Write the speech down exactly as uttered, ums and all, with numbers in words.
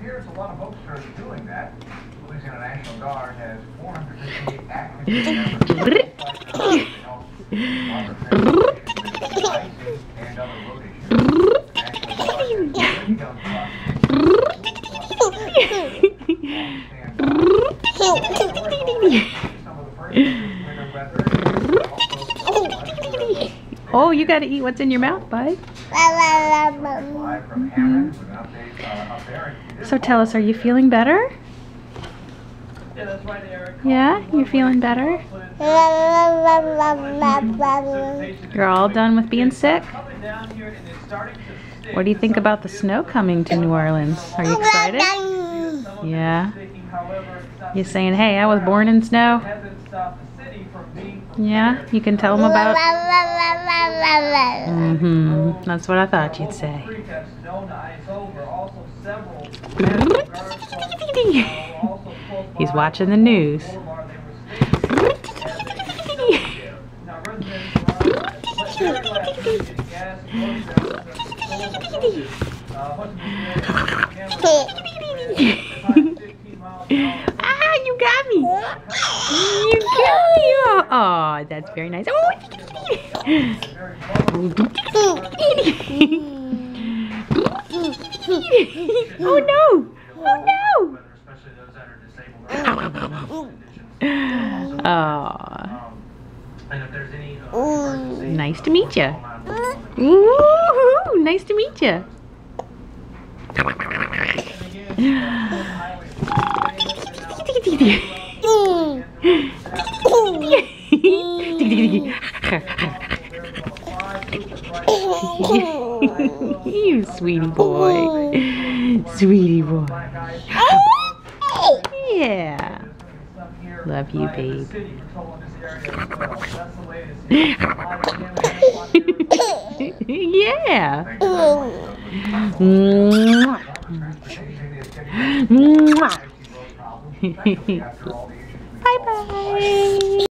years, a lot of folks are doing that. Louisiana National Guard has four hundred fifty-eight active members and other road Oh, you gotta eat what's in your mouth, bud. So tell us, are you feeling better? Yeah, you're feeling better? You're all done with being sick? What do you think about the snow coming to New Orleans? Are you excited? Yeah. You're saying, hey, I was born in snow? Yeah, you can tell them about... Mm-hmm. That's what I thought you'd say. He's watching the news. Ah, you got me! You got me! Oh, oh, that's very nice. Oh, oh no! Oh no! Oh. Nice to meet you. Ooh, nice to meet you. You sweetie boy. Sweetie boy. Yeah. Love you, babe. Yeah. Mwah. Mwah. Bye bye.